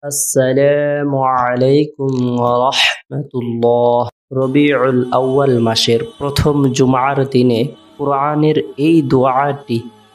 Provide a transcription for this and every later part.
আসসালামু আলাইকুম ওয়া রাহমাতুল্লাহ। রবিউল আউয়াল মাসের প্রথম জুমার দিনে কুরআনের এই দোয়াটি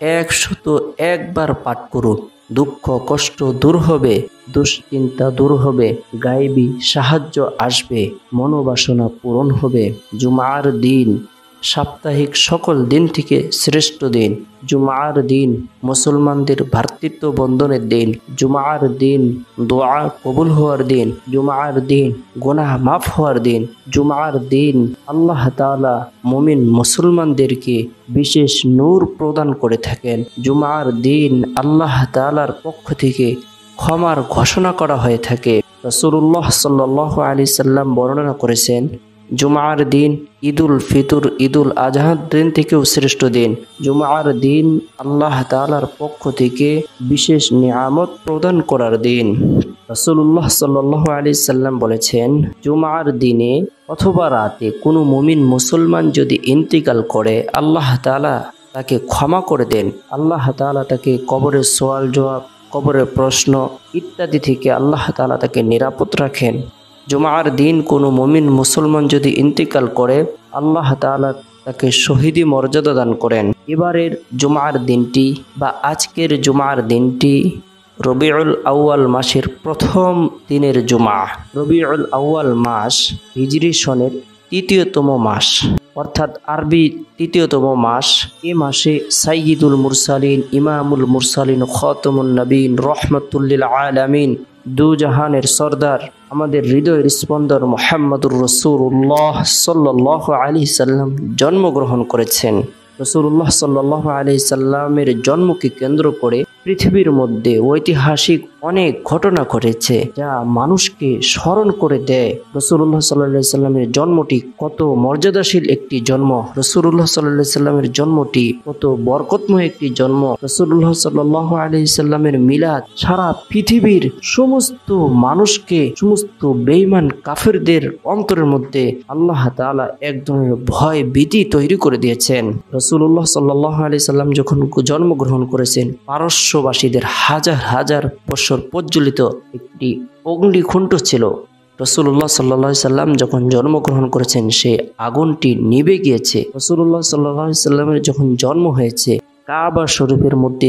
১০১ বার পাঠ করুন। দুঃখ কষ্ট দূর হবে, দুশ্চিন্তা দূর হবে, গায়েবী সাহায্য আসবে, মনোবাসনা পূরণ হবে। জুমার দিন সাপ্তাহিক সকল দিন থেকে শ্রেষ্ঠ দিন। জুমার দিন মুসলমানদের ভ্রাতৃত্ব বন্ধনের দিন। জুমার দিন দোয়া কবুল হওয়ার দিন। জুমার দিন গুনাহ মাফ হওয়ার দিন। জুমার দিন আল্লাহ তাআলা মুমিন মুসলমানদেরকে বিশেষ নূর প্রদান করে থাকেন। জুমার দিন আল্লাহ তাআলার পক্ষ থেকে ক্ষমার ঘোষণা করা হয়ে থাকে। রাসূলুল্লাহ সাল্লাল্লাহু আলাইহি সাল্লাম বর্ণনা করেছেন, জুমার দিন ঈদুল ফিতর ঈদুল আজহার দিন থেকেও শ্রেষ্ঠ দিন। জুমার দিন আল্লাহ তাআলার পক্ষ থেকে বিশেষ নিয়ামত প্রদান করার দিন। রাসূলুল্লাহ সাল্লাল্লাহু আলাইহি সাল্লাম বলেছেন, জুমার দিনে অথবা রাতে কোনো মুমিন মুসলমান যদি ইন্তিকাল করে, আল্লাহ তাআলা তাকে ক্ষমা করে দেন। আল্লাহ তাআলা তাকে কবরের সওয়াল জবাব, কবরের প্রশ্ন ইত্যাদি থেকে আল্লাহ তাআলা তাকে নিরাপদ রাখেন। জুমার দিন কোনো মুমিন মুসলমান যদি ইন্তিকাল করে, আল্লাহ তাআলা তাকে শহীদি মর্যাদা দান করেন। এবারের জুমার দিনটি বা আজকের জুমার দিনটি রবিউল আউয়াল মাসের প্রথম দিনের জুমা। রবিউল আউয়াল মাস হিজরি সনের তৃতীয়তম মাস, অর্থাৎ আরবি তৃতীয়তম মাস। এ মাসে সাইয়্যিদুল মুরসালিন, ইমামুল মুরসালিন, খাতামুন নবীন, রহমাতুল্লিল আলামিন, দু জাহানের সর্দার, আমাদের হৃদয়ের স্পন্দন মুহাম্মদুর রাসূলুল্লাহ সাল্লাল্লাহু আলাইহি সাল্লাম জন্মগ্রহণ করেছেন। রাসূলুল্লাহ সাল্লাল্লাহু আলাইহি সাল্লামের জন্মকে কেন্দ্র করে পৃথিবীর মধ্যে ঐতিহাসিক অনেক ঘটনা ঘটেছে, যা মানুষকে স্মরণ করে দেয় রাসূলুল্লাহ সাল্লাল্লাহু আলাইহি সাল্লামের জন্মটি কত মর্যাদাশীল একটি জন্ম। রাসূলুল্লাহ সাল্লাল্লাহু আলাইহি সাল্লামের জন্মটি কত বরকতময় একটি জন্ম। রাসূলুল্লাহ সাল্লাল্লাহু আলাইহি সাল্লামের মিলাদ সারা পৃথিবীর সমস্ত মানুষকে, সমস্ত বেঈমান কাফেরদের অন্তরের মধ্যে আল্লাহ তাআলা এক ধরনের ভয় ভীতি তৈরি করে দিয়েছেন। রাসূলুল্লাহ সাল্লাল্লাহু আলাইহি সাল্লাম যখন জন্মগ্রহণ করেছেন, পারস্যবাসীদের হাজার হাজার বছর প্রজ্বলিত একটি অগ্নিকুণ্ড ছিল। রাসূলুল্লাহ সাল্লাল্লাহু আলাইহি সাল্লাম যখন জন্মগ্রহণ করেছেন, সেই আগুনটি নিভে গিয়েছে। রাসূলুল্লাহ সাল্লাল্লাহু আলাইহি সাল্লামের যখন জন্ম হয়েছে, কাবা শরীফের মধ্যে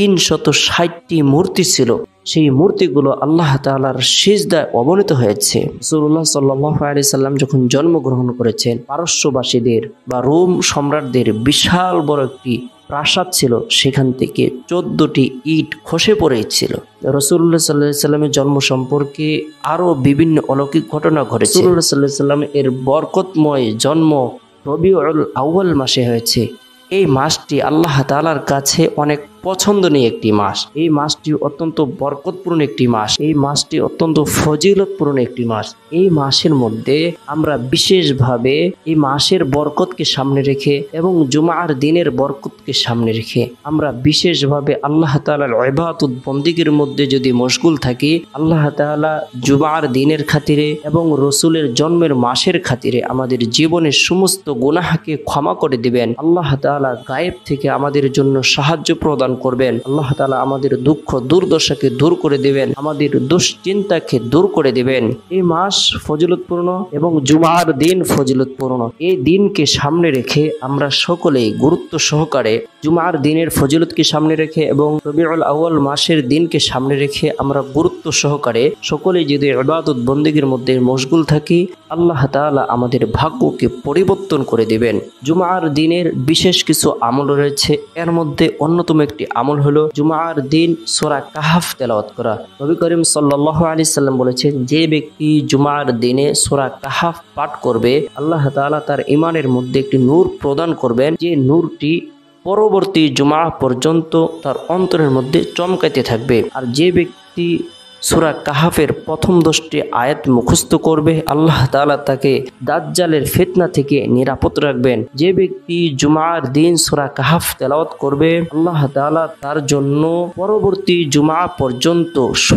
৩৬০টি মূর্তি ছিল। সেই মূর্তিগুলো আল্লাহ তাআলার সিজদায় অবনীত হয়েছে। রাসূলুল্লাহ সাল্লাল্লাহু আলাইহি সাল্লাম যখন জন্মগ্রহণ করেছেন, পারস্যবাসীদের বা রোম সম্রাটদের বিশাল বড় একটি প্রাসাদ ছিল, সেখান থেকে ১৪টি ইট খসে পড়েছিল। রাসূলুল্লাহ সাল্লাল্লাহু আলাইহি সাল্লামের জন্ম সম্পর্কে আরো বিভিন্ন অলৌকিক ঘটনা ঘটেছে। রাসূলুল্লাহ সাল্লাল্লাহু আলাইহি সাল্লাম এর বরকতময় জন্ম রবিউল আউয়াল মাসে হয়েছে। এই মাসটি আল্লাহ তাআলার কাছে অনেক পছন্দনীয় একটি মাস। এই মাসটি অত্যন্ত বরকতপূর্ণ একটি মাস। এই মাসটি অত্যন্ত ফজিলতপূর্ণ একটি মাস। এই মাসের মধ্যে আমরা বিশেষভাবে এই মাসের বরকতকে সামনে রেখে এবং জুমার দিনের বরকতকে সামনে রেখে আমরা বিশেষভাবে আল্লাহ তাআলার ইবাদত বন্দেগীর মধ্যে যদি মশগুল থাকি, আল্লাহ তাআলা জুমার দিনের খাতিরে এবং রসুলের জন্মের মাসের খাতিরে আমাদের জীবনের সমস্ত গুনাহকে ক্ষমা করে দিবেন। আল্লাহ তাআলা গায়েব থেকে আমাদের জন্য সাহায্য প্রদান করবেন। আল্লাহ তাআলা আমাদের দুঃখ দুর্দশাকে দূর করে দিবেন, আমাদের দুশ্চিন্তাকে দূর করে দিবেন। এই মাস ফজিলতপূর্ণ এবং জুমার দিন ফজিলতপূর্ণ। এই দিনকে সামনে রেখে আমরা সকলেই গুরুত্ব সহকারে জুমার দিনের ফজিলতকে সামনে রেখে এবং রবিউল আউয়াল মাসের দিনকে সামনে রেখে আমরা গুরুত্ব সহকারে সকলেই যদি ইবাদত বন্দেগীর মধ্যে মশগুল থাকি, আল্লাহ তাআলা আমাদের ভাগ্যকে পরিবর্তন করে দিবেন। জুমার দিনের বিশেষ কিছু আমল রয়েছে। এর মধ্যে অন্যতম একটি আমল হলো জুমার দিন সূরা কাহফ তেলাওয়াত করা। নবী করিম সাল্লাল্লাহু আলাইহি সাল্লাম বলেছেন, যে ব্যক্তি জুমার দিনে সূরা কাহফ পাঠ করবে, আল্লাহ তাআলা তার ঈমানের মধ্যে একটি নূর প্রদান করবেন, যে নূরটি পরবর্তী জুমা পর্যন্ত তার অন্তরের মধ্যে চমকাইতে থাকবে। আর যে ব্যক্তি সূরা কাহফের প্রথম 10টি আয়াত মুখস্থ করবে, আল্লাহ তাআলা তাকে দাজ্জালের ফিতনা থেকে নিরাপদ রাখবেন। যে ব্যক্তি জুমার দিন সূরা কাহফ তেলাওয়াত করবে, আল্লাহ তাআলা তার জন্য পরবর্তী জুমা পর্যন্ত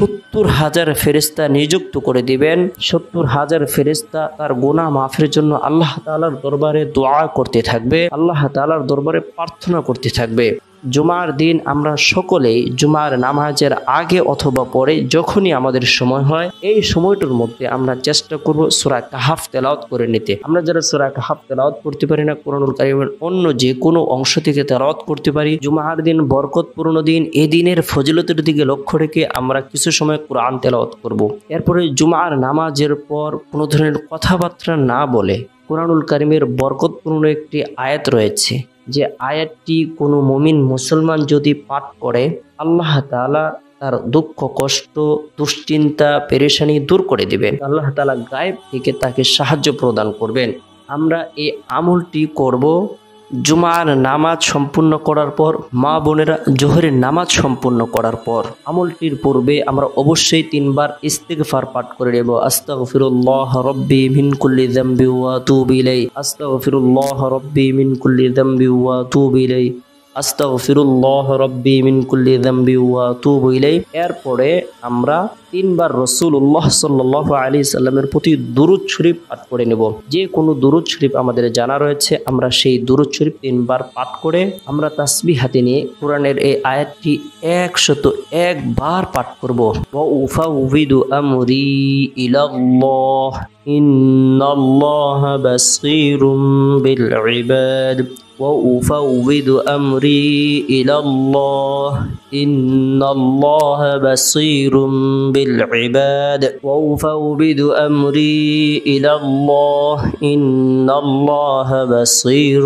৭০,০০০ ফেরেশতা নিযুক্ত করে দিবেন। ৭০,০০০ ফেরেশতা তার গুনাহ মাফের জন্য আল্লাহ তাআলার দরবারে দোয়া করতে থাকবে, আল্লাহ তাআলার দরবারে প্রার্থনা করতে থাকবে। জুমার দিন আমরা সকলেই জুমার নামাজের আগে অথবা পরে যখনই আমাদের সময় হয় এই সময়টার মধ্যে আমরা চেষ্টা করব সূরা কাহাফ তেলাওয়াত করে নিতে। আমরা যারা সূরা কাহাফ তেলাওয়াত করতে পারি না, কোরআনুল কারীমের অন্য যে কোনো অংশ থেকে তেলাওয়াত করতে পারি। জুমার দিন বরকতপূর্ণ দিন, এই দিনের ফজিলতের দিকে লক্ষ্য রেখে আমরা কিছু সময় কোরআন তেলাওয়াত করব। এরপরে জুমার নামাজের পর কোনো ধরনের কথাবার্তা না বলে কোরআনুল কারীমের বরকতপূর্ণ একটি আয়াত রয়েছে, যে আয়াতটি কোনো মুমিন মুসলমান যদি পাঠ করে আল্লাহ তাআলা তার দুঃখ কষ্ট দুশ্চিন্তা পেরেশানি দূর করে দিবেন। আল্লাহ তাআলা গায়েব থেকে তাকে সাহায্য প্রদান করবেন। আমরা এই আমলটি করব জুমার নামাজ সম্পূর্ণ করার পর, মা বোনেরা জোহরের নামাজ সম্পূর্ণ করার পর। আমলটির পূর্বে আমরা অবশ্যই 3 বার ইস্তিগফার পাঠ করে নেব। আস্তাগফিরুল্লাহ রাব্বি মিন কুল্লি যামবি ওয়া আতুবু ইলাইহি, আস্তাগফিরুল্লাহ রাব্বি মিন কুল্লি যামবি ওয়া আতুবু ইলাইহি, আস্তাগফিরুল্লাহ রাব্বি মিন কুল্লি যামবি ওয়া আতুবু ইলাইহি। এরপরে আমরা 3 বার রাসূলুল্লাহ সাল্লাল্লাহু আলাইহি সাল্লামের প্রতি দুরূদ শরীফ পাঠ করে নেব। যে কোনো দুরূদ শরীফ আমাদের জানা রয়েছে, আমরা সেই দুরূদ শরীফ 3 বার পাঠ করে আমরা তাসবিহ হাতে নিয়ে কোরআনের এই আয়াতটি 101 বার পাঠ করব। ওয়া উফাউযিদু আমরি ইলাল্লাহ ইন্নাল্লাহা বাসীরুম বিল ইবাদ। وأفوض أمري إلى الله إن الله بصير بالعباد وأفوض أمري إلى الله إن الله بصير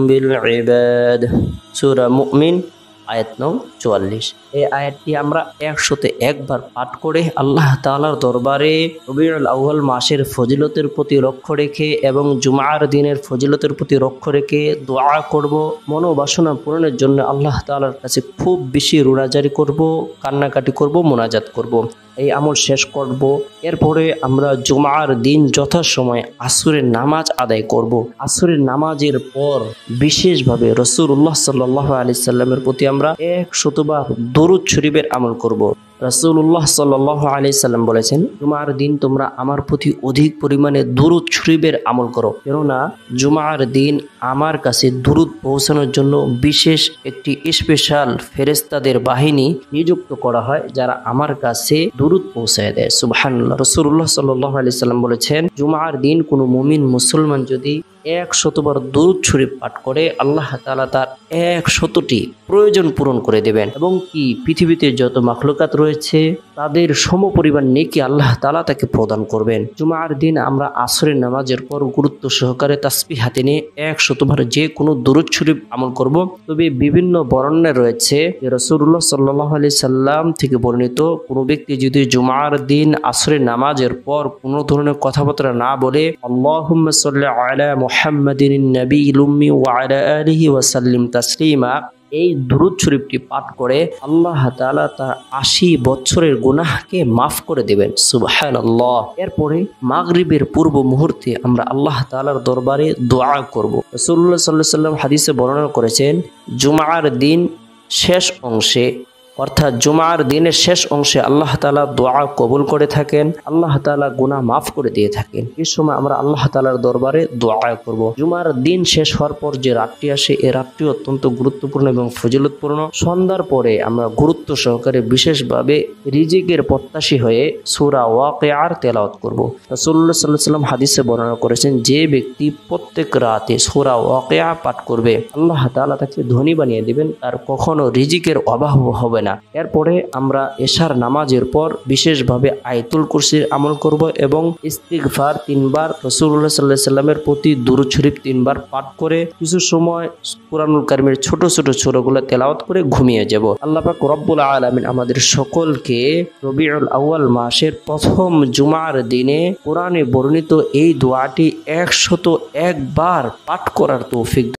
بالعباد। সূরা মুমিন আয়াত নং 44। এই আয়াতটি আমরা 101 বার পাঠ করে আল্লাহ তাআলার দরবারে রবিউল আউয়াল মাসের ফজিলতের প্রতি লক্ষ্য রেখে এবং জুমার দিনের ফজিলতের প্রতি লক্ষ্য রেখে দোয়া করব। মনোবাসনা পূরণের জন্য আল্লাহ তাআলার কাছে খুব বেশি রোনাজারি করব, কান্নাকাটি করব, মোনাজাত করব। এই আমল শেষ করব। এরপরে আমরা জুমার দিন যথাসময়ে আসরের নামাজ আদায় করব। আসরের নামাজের পর বিশেষভাবে রাসূলুল্লাহ সাল্লাল্লাহু আলাইহি সাল্লামের প্রতি আমরা 100 বার দরুদ শরীফের আমল করব। রাসূলুল্লাহ সাল্লাল্লাহু আলাইহি সাল্লাম বলেছেন, জুমার দিন তোমরা আমার প্রতি অধিক পরিমাণে দরুদ শরীফের আমল করো, কেননা জুমার দিন আমার কাছে দরুদ পৌঁছানোর জন্য বিশেষ একটি স্পেশাল ফেরেশতাদের বাহিনী নিযুক্ত করা হয়, যারা আমার কাছে দরুদ পৌঁছায় দেয়। সুবহানাল্লাহ। রাসূলুল্লাহ সাল্লাল্লাহু আলাইহি সাল্লাম বলেছেন, জুমার দিন কোনো মুমিন মুসলমান যদি 100 বার দরুদ শরীফ পাঠ করে আল্লাহ তাআলা তার 100টি প্রয়োজন পূরণ করে দেবেন, এবং কি পৃথিবীতে যত মাখলুকাত রয়েছে তাদের সমপরিমাণ নেকি আল্লাহ তাআলা তাকে প্রদান করবেন। জুমার দিন আমরা আসরের নামাজের পর গুরুত্ব সহকারে তাসবিহ হাতে নিয়ে 100 বার যে কোনো দরুদ শরীফ আমল করব। তবে বিভিন্ন বর্ণনা রয়েছে যে রাসূলুল্লাহ সাল্লাল্লাহু আলাইহি সাল্লাম থেকে বর্ণিত, কোনো ব্যক্তি যদি জুমার দিন আসরের নামাজের পর কোনো ধরনের কথাবার্তা না বলে আল্লাহুম্মা সাল্লি আলা মুহাম্মাদিন নবিয়্যিল উম্মি ওয়া আলা আলিহি ওয়া সাল্লিম তাসলিমা, এই দুরূদ শরীফটি পাঠ করে আল্লাহ তাআলা তার 80 বছরের গুনাহকে মাফ করে দেবেন। সুবহানাল্লাহ। এরপরে মাগরিবের পূর্ব মুহূর্তে আমরা আল্লাহ তাআলার দরবারে দোয়া করব। রাসূলুল্লাহ সাল্লাল্লাহু আলাইহি ওয়াসাল্লাম হাদিসে বর্ণনা করেছেন, জুমার দিন শেষ অংশে অর্থাৎ জুমার দিনের শেষ অংশে আল্লাহ তাআলা দোয়া কবুল করে থাকেন, আল্লাহ তাআলা গুনাহ মাফ করে দিয়ে থাকেন। এই সময় আমরা আল্লাহ তাআলার দরবারে দোয়া করব। জুমার দিন শেষ হওয়ার পর যে রাতটি আসে, এই রাতটি অত্যন্ত গুরুত্বপূর্ণ এবং ফজিলতপূর্ণ। সন্ধ্যার পরে আমরা গুরুত্ব সহকারে বিশেষভাবে রিজিকের প্রত্যাশী হয়ে সূরা ওয়াকিয়ার তেলাওয়াত করব। রাসূলুল্লাহ সাল্লাল্লাহু আলাইহি ওয়াসাল্লাম হাদিসে বর্ণনা করেছেন, যে ব্যক্তি প্রত্যেক রাতে সূরা ওয়াকিয়া পাঠ করবে আল্লাহ তাআলা তাকে ধনী বানিয়ে দিবেন, তার কখনো রিজিকের অভাব হবে না। এরপরে আমরা এশার নামাজের পর বিশেষভাবে আয়াতুল কুরসির আমল করব এবং ইস্তিগফার 3 বার, রাসূলুল্লাহ সাল্লাল্লাহু আলাইহি সাল্লামের প্রতি দুরূদ শরীফ 3 বার পাঠ করে কিছু সময় কুরআনুল কারীমের ছোট ছোট সূরাগুলো তেলাওয়াত করে ঘুমিয়ে যাব। আল্লাহ পাক রব্বুল আলামিন আমাদের সকলকে রবিউল আউয়াল মাসের প্রথম জুমার দিনে কোরআনে বর্ণিত এই দোয়াটি 101 বার পাঠ করার তৌফিক